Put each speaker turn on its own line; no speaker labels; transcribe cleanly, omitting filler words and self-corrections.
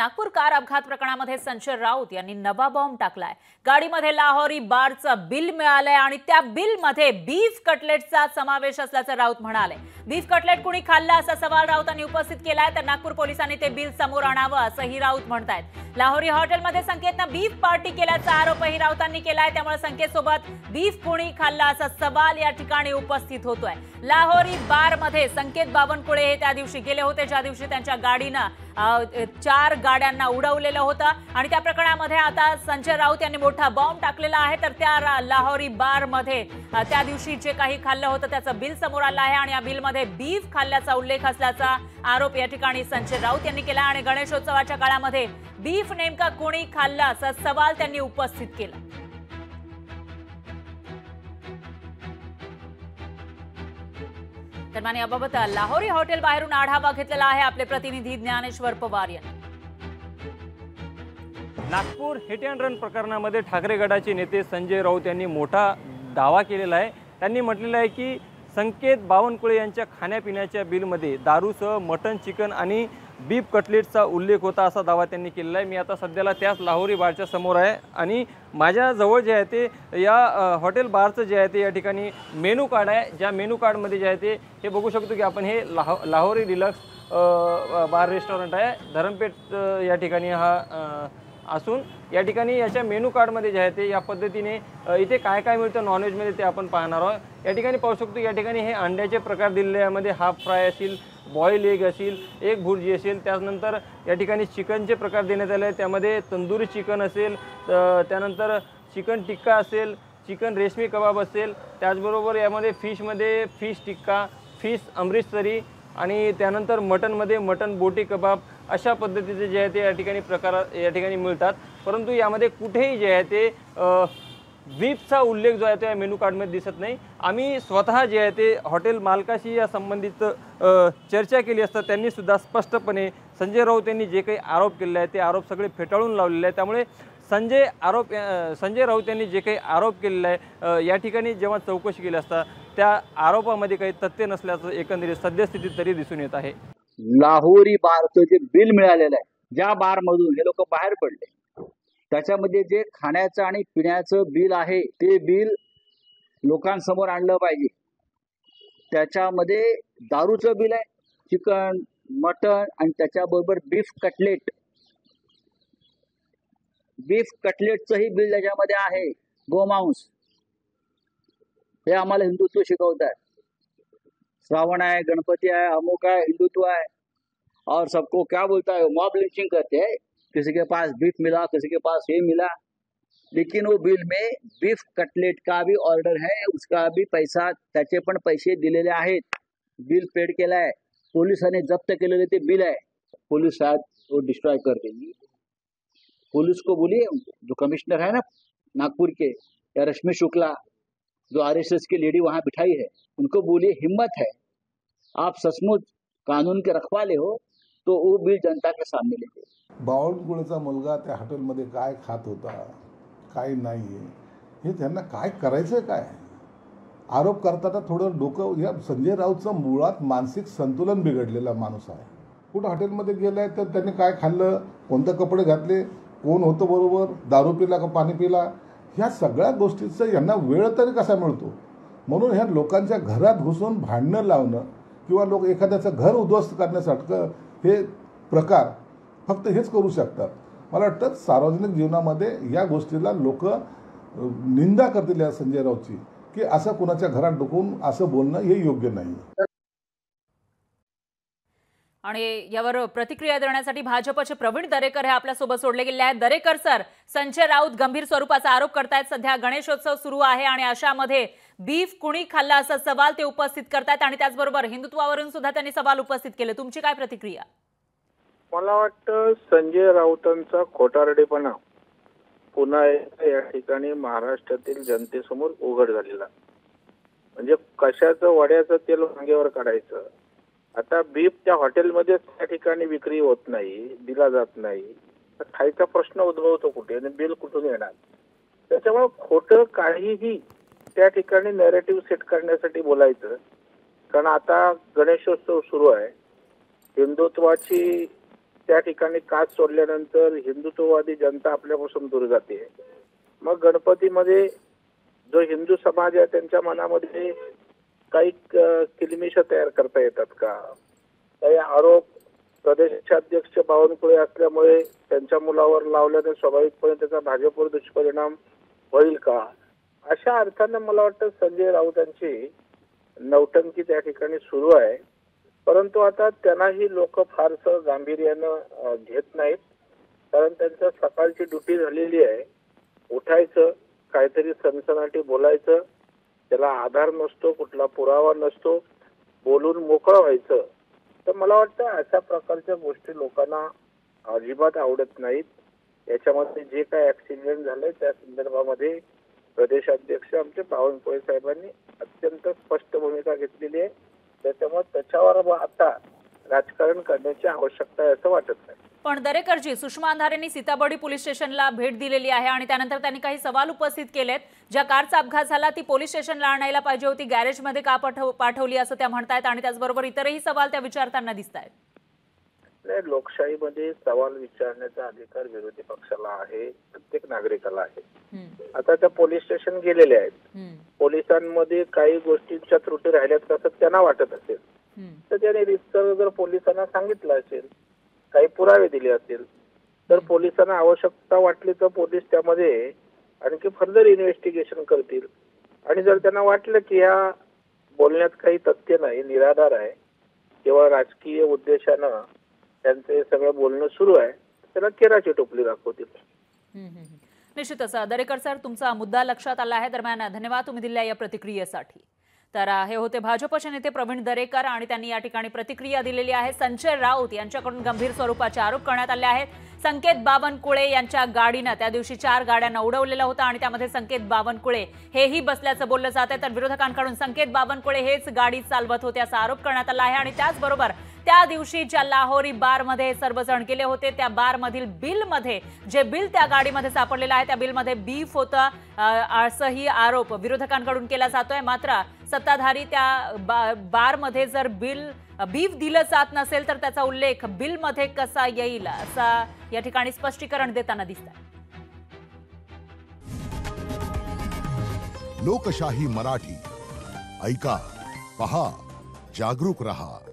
Nagpur car अपघात प्रकरणामध्ये संजय राऊत यांनी नवा बॉम्ब टाकलाय। गाडीमध्ये लाहोरी बारचं बिल मिळालंय आणि त्या बिलमध्ये बीफ कटलेटचा समावेश असल्याचं राऊत म्हणाले। बीफ कटलेट कुणी खाल्ला असा सवाल राऊतांनी उपस्थित केलाय, तर नागपूर पोलिसांनी ते बिल समोर आणावं असंही राऊत म्हणतायत। लाहोरी हॉटेलमध्ये संकेतनं बीफ पार्टी केल्याचा आरोपही राऊतांनी केलाय, त्यामुळे संकेतसोबत बीफ कुणी खाल्ला असा सवाल या ठिकाणी उपस्थित होतोय। लाहोरी बारमध्ये संकेत बावनकुळे हे त्या दिवशी गेले होते, ज्या दिवशी त्यांच्या गाडीनं 4 गाड्यांना उडवलेलं होतं आणि त्या प्रकरणामध्ये आता संजय राऊत यांनी मोठा बॉम्ब टाकलेला आहे। तर त्या लाहोरी बारमध्ये त्या दिवशी जे काही खाल्लं होतं त्याचं बिल समोर आलं आहे आणि या बिलमध्ये बीफ खाल्ल्याचा उल्लेख असल्याचा आरोप या ठिकाणी संजय राऊत यांनी केला आणि गणेशोत्सवाच्या काळामध्ये बीफ नेमका कोणी खाल्ला असा सवाल त्यांनी उपस्थित केला। दरम्यान याबाबत लाहोरी हॉटेल बाहेरून आढावा घेतलेला आहे आपले प्रतिनिधी ज्ञानेश्वर पवार यांनी।
नागपूर हिट अँड रन प्रकरणामध्ये ठाकरे गटाचे नेते संजय राऊत यांनी मोठा दावा केलेला आहे। त्यांनी म्हटलेलं आहे की संकेत बावनकुळे यांच्या खाण्यापिण्याच्या बिलमध्ये दारूसह मटन, चिकन आणि बीफ कटलेटचा उल्लेख होता असा दावा त्यांनी केलेला आहे। मी आता सध्याला त्याच लाहोरी बारच्या समोर आहे आणि माझ्याजवळ जे आहे ते या हॉटेल बारचं जे आहे ते या ठिकाणी मेनू कार्ड आहे। ज्या मेनू कार्डमध्ये जे आहे ते हे बघू शकतो की आपण हे लाहोरी डिलक्स बार रेस्टॉरंट आहे, धरमपेठ या ठिकाणी हा असून या ठिकाणी याच्या मेनू कार्डमध्ये जे आहे ते या पद्धतीने इथे काय काय मिळतं नॉनव्हेजमध्ये ते आपण पाहणार आहोत। या ठिकाणी पाहू शकतो या ठिकाणी हे अंड्याचे प्रकार दिलेले यामध्ये हाफ फ्राय असेल, बॉईल एग असेल, एक भुर्जी असेल, त्यानंतर या ठिकाणी चिकनचे प्रकार देण्यात आले आहेत, त्यामध्ये तंदुरी चिकन असेल, त्यानंतर चिकन टिक्का असेल, चिकन रेशमी कबाब असेल, त्याचबरोबर यामध्ये फिशमध्ये फिश टिक्का, फिश अमृतसरी आणि त्यानंतर मटनमध्ये मटन बोटी कबाब अशा पद्धतीचे जे आहे ते या ठिकाणी प्रकार या ठिकाणी मिळतात। परंतु यामध्ये कुठेही जे आहे ते बीफचा उल्लेख जो आहे तो या मेनू कार्डमध्ये दिसत नाही। आम्ही स्वतः जे आहे ते हॉटेल मालकाशी या संबंधित चर्चा केली असता त्यांनी सुद्धा स्पष्टपणे संजय राऊत यांनी जे काही आरोप केलेले आहेत ते आरोप सगळे फेटाळून लावलेले आहेत। त्यामुळे संजय राऊत यांनी जे काही आरोप केलेला आहे या ठिकाणी जेव्हा चौकशी केली असता त्या आरोपामध्ये काही तथ्य नसल्याचं एकंदरीत सद्यस्थितीत तरी दिसून येत आहे।
लाहोरी बारचं जे बिल मिळालेलं आहे, ज्या बार मधून हे लोक बाहेर पडले, त्याच्यामध्ये जे खाण्याचं आणि पिण्याचं बिल आहे ते बिल लोकांसमोर आणलं पाहिजे। त्याच्यामध्ये दारूचं बिल आहे, चिकन, मटन आणि त्याच्याबरोबर बीफ कटलेटचंही बिल त्याच्यामध्ये आहे, गोमांस। हे आम्हाला हिंदुत्व शिकवतात। श्रावण है, गणपति है, अमुक है, हिंदुत्व है और सबको क्या बोलता है, मॉब लिंचिंग करते हैं। किसी के पास बीफ मिला, किसी के पास ये मिला, लेकिन वो बिल में बीफ कटलेट का भी ऑर्डर है, उसका भी पैसा, त्याचे पण पैसे दिलेले आहेत, बिल पेड केला आहे। पोलिसांनी जप्त केलेले ते बिल आहे, पुलिस शायद वो डिस्ट्रॉय कर देगी। पुलिस को बोलिए, जो कमिश्नर है ना नागपुर के, या रश्मि शुक्ला जो आरएसएस की लेडी वहां बिठाई है, उनको बोलिए हिम्मत है, आप सचमुच कानून के रखवाले हो तो वो बिल जनता के सामने लेके।
बावनकुळेचा मुलगा त्या हॉटेलमध्ये काय खात होता, काय नाही, हे त्यांना काय करायचं, काय आरोप करताना थोडं डोकं, या संजय राऊतचं मुळात मानसिक संतुलन बिघडलेला माणूस आहे। कुठं हॉटेलमध्ये गेलाय तर त्यांनी काय खाल्लं, कोणते कपडे घातले, कोण होतं बरोबर, दारू पिला का पाणी पिला, ह्या सगळ्या गोष्टीचा यांना वेळ तरी कसा मिळतो। म्हणून ह्या लोकांच्या घरात घुसून भांडणं लावणं किंवा लोक एखाद्याचं घर उद्ध्वस्त करण्यासाठी हे प्रकार फक्त हेच करू शकतात। मला वाटतं सार्वजनिक जीवनामध्ये या गोष्टीला लोक निंदा करतील या संजय राऊतची, की असं कुणाच्या घरात डुकून असं बोलणं हे योग्य नाही।
आणि यावर प्रतिक्रिया देण्यासाठी भाजपचे प्रवीण दरेकर हे आपल्यासोबत जोडले गेले आहेत। दरेकर सर, संजय राऊत गंभीर स्वरूपाचा आरोप करतायत। सध्या गणेशोत्सव सुरू आहे आणि अशामध्ये बीफ कुणी खाल्ला असा सवाल ते उपस्थित करतायत आणि त्याचबरोबर हिंदुत्वावरून सुद्धा त्यांनी सवाल उपस्थित केले। तुमची काय प्रतिक्रिया?
मला वाटतं संजय राऊतांचा खोटारडेपणा पुन्हा या ठिकाणी महाराष्ट्रातील जनतेसमोर उघड झालेला, म्हणजे कशाचं वड्याचं तेल वांग्यावर काढायचं। आता बीफ त्या हॉटेलमध्ये त्या ठिकाणी विक्री होत नाही, दिला जात नाही, तर खायचा प्रश्न उद्भवतो कुठे आणि बिल कुठून येणार। त्याच्यामुळे खोटं काहीही त्या ठिकाणी नॅरेटिव्ह सेट करण्यासाठी बोलायचं, कारण आता गणेशोत्सव सुरू आहे, हिंदुत्वाची त्या ठिकाणी काच सोडल्यानंतर हिंदुत्ववादी जनता आपल्यापासून दूर जाते. मग गणपतीमध्ये जो हिंदू समाज आहे त्यांच्या मनामध्ये काही किलमिशा तयार करता येतात का? काही आरोप प्रदेशाध्यक्ष बावनकुळे असल्यामुळे त्यांच्या मुलावर लावल्याने स्वाभाविकपणे त्याचा भाजपवर दुष्परिणाम होईल का? अशा अर्थाने मला वाटतं संजय राऊतांची नौटंकी त्या ठिकाणी सुरू आहे. परंतु आता त्यांनाही लोक फारसं गांभीर्यानं घेत नाहीत, कारण त्यांचं सकाळची ड्युटी झालेली आहे. उठायचं, काहीतरी सनसनाटी बोलायचं, त्याला आधार नसतो, कुठला पुरावा नसतो, बोलून मोकळं व्हायचं. तर मला वाटतं अशा प्रकारच्या गोष्टी लोकांना अजिबात आवडत नाहीत. याच्यामध्ये जे काही ऍक्सिडेंट झाले त्या संदर्भामध्ये प्रदेशाध्यक्ष आमचे बावनकुळे साहेबांनी अत्यंत स्पष्ट भूमिका घेतलेली आहे. त्याच्यामुळे त्याच्यावर आता राजकारण करण्याची आवश्यकता आहे असं वाटत नाही.
पण दरेकरजी, सुषमा अंधारेंनी सीताबर्डी पोलीस स्टेशनला भेट दिलेली आहे आणि त्यानंतर त्यांनी काही सवाल उपस्थित केलेत. ज्या कारचा अपघात झाला ती पोलीस स्टेशनला आणायला पाहिजे होती, गॅरेजमध्ये का पाठवली असं त्या म्हणतायत आणि त्याचबरोबर इतरही सवाल त्या विचारताना दिसत आहेत.
नाही, लोकशाहीमध्ये सवाल विचारण्याचा अधिकार विरोधी पक्षाला आहे, प्रत्येक नागरिकाला आहे. आता त्या पोलीस स्टेशन गेलेले आहेत, पोलिसांमध्ये काही गोष्टींच्या त्रुटी राहिल्यात असं त्यांना वाटत असेल तर त्याने रितसर जर पोलिसांना सांगितलं असेल, काही पुरावे दिले असेल तर पोलिसांना आवश्यकता वाटली तर पोलीस त्यामध्ये आणखी फर्दर इन्व्हेस्टिगेशन करतील. आणि जर त्यांना वाटलं की या बोलण्यात काही तथ्य नाही, निराधार आहे किंवा राजकीय उद्देशानं त्यांचे सगळं बोलणं सुरू आहे, त्याला केराची टोपली दाखवतील.
निश्चितच दरेकर सर, तुमचा मुद्दा लक्षात आला आहे. दरम्यान धन्यवाद तुम्ही दिलेल्या या प्रतिक्रियेसाठी. तर हे होते भाजपचे नेते प्रवीण दरेकर आणि त्यांनी या ठिकाणी प्रतिक्रिया दिलेली आहे. संजय राऊत यांच्याकडून गंभीर स्वरूपाचे आरोप करण्यात आले आहेत. संकेत बावनकुळे यांच्या गाडीनं त्या दिवशी 4 गाड्यांना उडवलेलं होतं आणि त्यामध्ये संकेत बावनकुळे हेही बसल्याचं बोललं जात आहे. तर विरोधकांकडून संकेत बावनकुळे हेच गाडी चालवत होते असा आरोप करण्यात आला आहे. आणि त्याचबरोबर त्या दिवशी ज्या लाहोरी बारमध्ये सर्वजण गेले होते त्या बारमधील बिलमध्ये जे बिल त्या गाडीमध्ये सापडलेलं आहे त्या बिलमध्ये बीफ होतं असंही आरोप विरोधकांकडून केला जातोय. मात्र सत्ताधारी त्या बारमध्ये जर बीफ दिलं जात नसेल तर त्याचा उल्लेख बिलमध्ये कसा येईल असा या ठिकाणी स्पष्टीकरण देताना दिसतंय.
लोकशाही मराठी ऐका, पहा, जागरूक रहा.